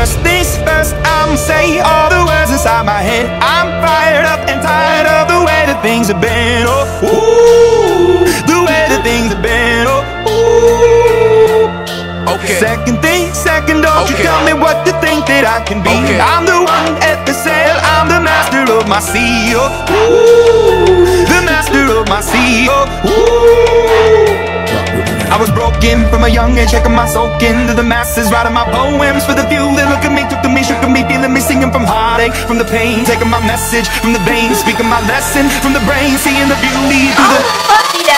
First things first, I'ma say all the words inside my head. I'm fired up and tired of the way that things have been. Oh, ooh, the way that things have been. Oh, ooh. Okay. Second thing, second, don't you tell me what you think that I can be. I'm the one at the sail, I'm the master of my sea. Oh, ooh, the master of my sea. Oh, ooh. I was broken from a young age, taking my soul into the masses, writing my poems for the few that look at me, took to me, shook at me, feeling me, singing from heartache, from the pain, taking my message from the veins, speaking my lesson from the brain, seeing the beauty through the